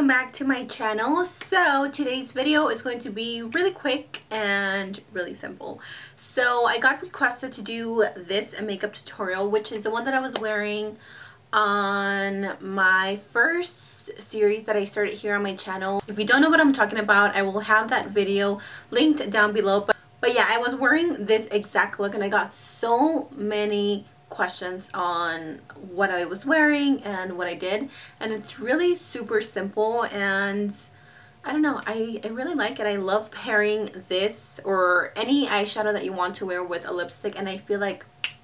welcome back to my channel. So today's video is going to be really quick and really simple. So I got requested to do this makeup tutorial, which is the one that I was wearing on my first series that I started here on my channel. If you don't know what I'm talking about, I will have that video linked down below. But yeah, I was wearing this exact look and I got so many questions on what I was wearing and what I did, and it's really super simple, and I don't know, I really like it. I love pairing this or any eyeshadow that you want to wear with a lipstick, and I feel like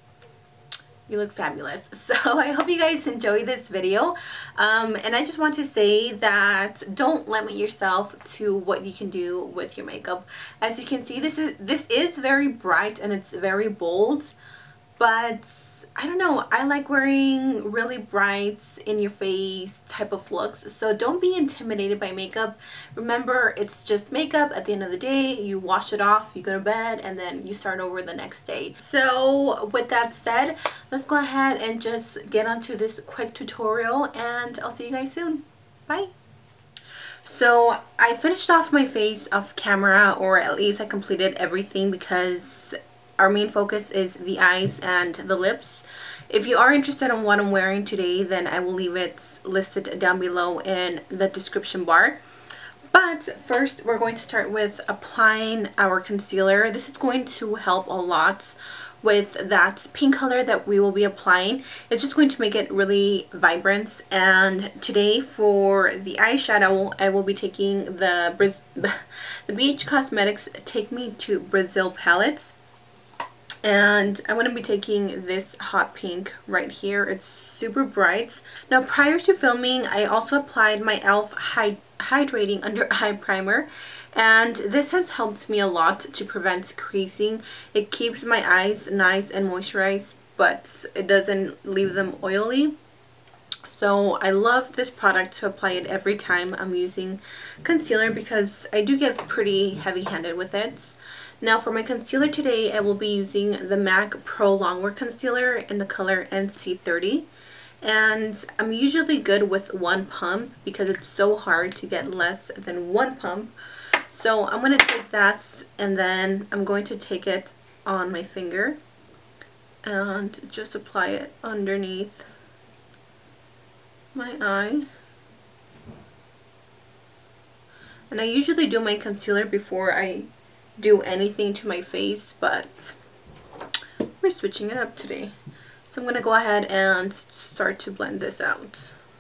you look fabulous. So I hope you guys enjoy this video, and I just want to say that don't limit yourself to what you can do with your makeup. As you can see, this is very bright and it's very bold, but I don't know, I like wearing really bright, in your face type of looks, so don't be intimidated by makeup. Remember, it's just makeup. At the end of the day, you wash it off, you go to bed, and then you start over the next day. So with that said, let's go ahead and just get onto this quick tutorial, and I'll see you guys soon. Bye! So I finished off my face off camera, or at least I completed everything, because our main focus is the eyes and the lips. If you are interested in what I'm wearing today, then I will leave it listed down below in the description bar. But first, we're going to start with applying our concealer. This is going to help a lot with that pink color that we will be applying. It's just going to make it really vibrant. And today for the eyeshadow, I will be taking the BH Cosmetics Take Me to Brazil palette. And I'm going to be taking this hot pink right here. It's super bright. Now, prior to filming, I also applied my e.l.f. Hydrating Under Eye Primer. And this has helped me a lot to prevent creasing. It keeps my eyes nice and moisturized, but it doesn't leave them oily. So I love this product to apply it every time I'm using concealer, because I do get pretty heavy-handed with it. Now for my concealer today, I will be using the MAC Pro Longwear Concealer in the color NC30. And I'm usually good with one pump because it's so hard to get less than one pump. So I'm going to take that, and then I'm going to take it on my finger and just apply it underneath my eye. And I usually do my concealer before I do anything to my face, but we're switching it up today. So I'm going to go ahead and start to blend this out.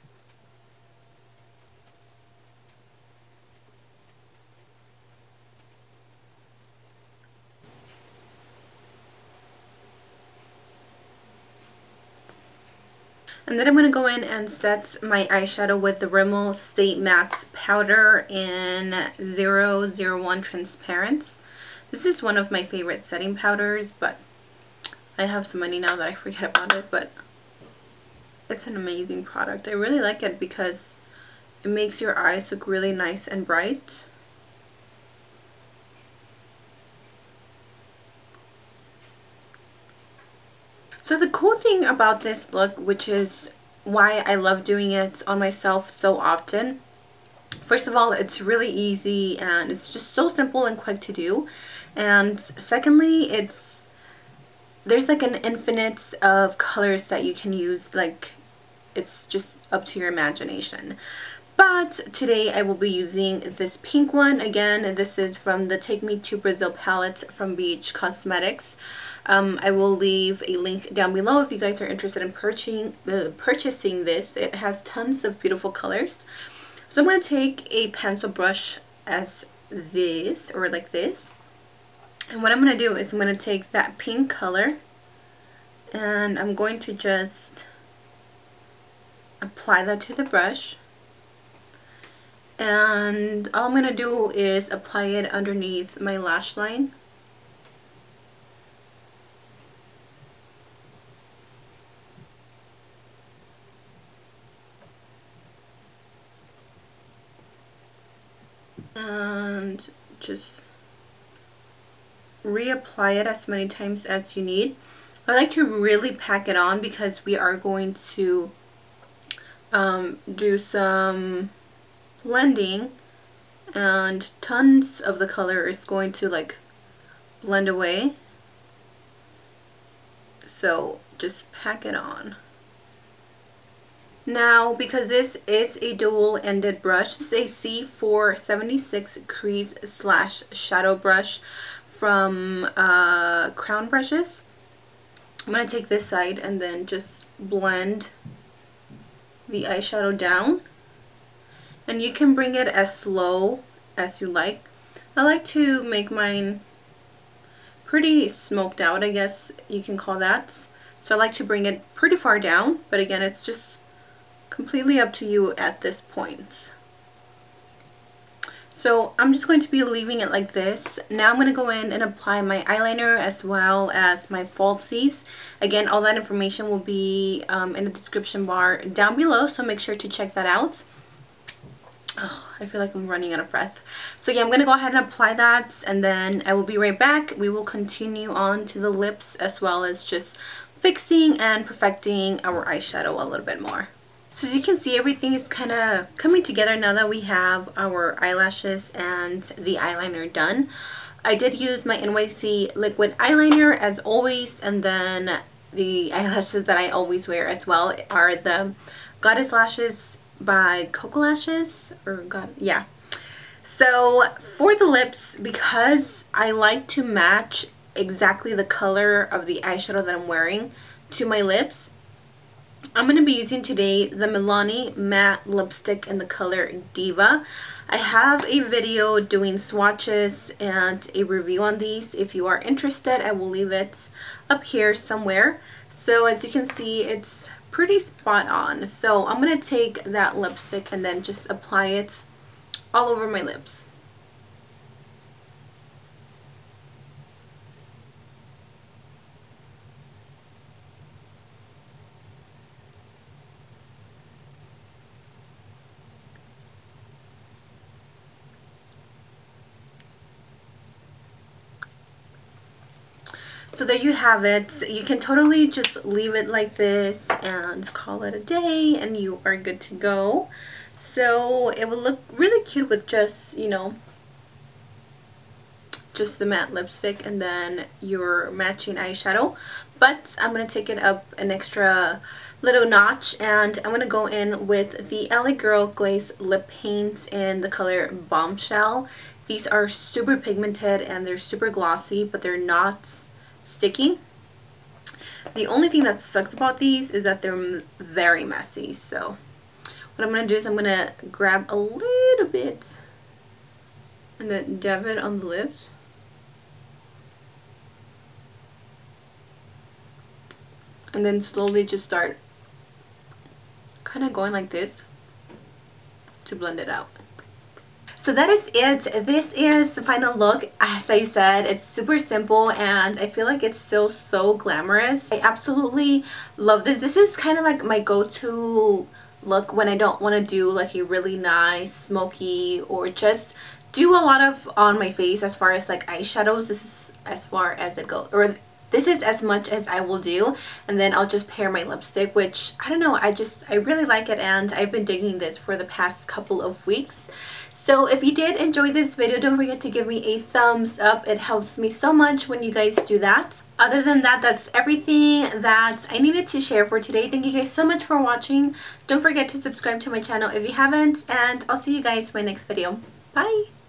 And then I'm going to go in and set my eyeshadow with the Rimmel Stay Matte Powder in 001 Transparent. This is one of my favorite setting powders, but I have so many now that I forget about it, but it's an amazing product. I really like it because it makes your eyes look really nice and bright. So the cool thing about this look, which is why I love doing it on myself so often, first of all, it's really easy and it's just so simple and quick to do. And secondly, there's like an infinite of colors that you can use. Like, it's just up to your imagination. But today I will be using this pink one. Again, this is from the Take Me to Brazil palette from BH Cosmetics. I will leave a link down below if you guys are interested in purchasing this. It has tons of beautiful colors. So I'm going to take a pencil brush as this, or like this. And what I'm going to do is I'm going to take that pink color and I'm going to just apply that to the brush. And all I'm going to do is apply it underneath my lash line. And just reapply it as many times as you need. I like to really pack it on because we are going to do some blending, and tons of the color is going to like blend away. So just pack it on. Now, because this is a dual-ended brush, this is a C476 crease slash shadow brush from Crown Brushes. I'm going to take this side and then just blend the eyeshadow down. And you can bring it as slow as you like. I like to make mine pretty smoked out, I guess you can call that. So I like to bring it pretty far down, but again, it's just completely up to you at this point. So I'm just going to be leaving it like this. Now I'm going to go in and apply my eyeliner as well as my falsies. Again, all that information will be in the description bar down below, so make sure to check that out. Oh, I feel like I'm running out of breath. So yeah, I'm going to go ahead and apply that, and then I will be right back. We will continue on to the lips as well as just fixing and perfecting our eyeshadow a little bit more. So as you can see, everything is kind of coming together now that we have our eyelashes and the eyeliner done. I did use my NYX liquid eyeliner as always, and then the eyelashes that I always wear as well are the Goddess Lashes by Koko Lashes, yeah. So for the lips, because I like to match exactly the color of the eyeshadow that I'm wearing to my lips, I'm going to be using today the Milani matte lipstick in the color Diva. I have a video doing swatches and a review on these. If you are interested, I will leave it up here somewhere. So as you can see, it's pretty spot on. So I'm going to take that lipstick and then just apply it all over my lips. So there you have it. You can totally just leave it like this and call it a day and you are good to go. So it will look really cute with just, you know, just the matte lipstick and then your matching eyeshadow. But I'm going to take it up an extra little notch, and I'm going to go in with the LA Girl Glazed lip paints in the color Bombshell. These are super pigmented and they're super glossy, but they're not sticky. The only thing that sucks about these is that they're very messy. So what I'm going to do is I'm going to grab a little bit and then dab it on the lips. And then slowly just start kind of going like this to blend it out. So that is it. This is the final look. As I said, it's super simple and I feel like it's still so glamorous. I absolutely love this. This is kind of like my go-to look when I don't want to do like a really nice smoky or just do a lot of on my face as far as like eyeshadows. This is as far as it goes, or this is as much as I will do, and then I'll just pair my lipstick, which I don't know, I really like it, and I've been digging this for the past couple of weeks. So if you did enjoy this video, don't forget to give me a thumbs up. It helps me so much when you guys do that. Other than that, that's everything that I needed to share for today. Thank you guys so much for watching. Don't forget to subscribe to my channel if you haven't, and I'll see you guys in my next video. Bye!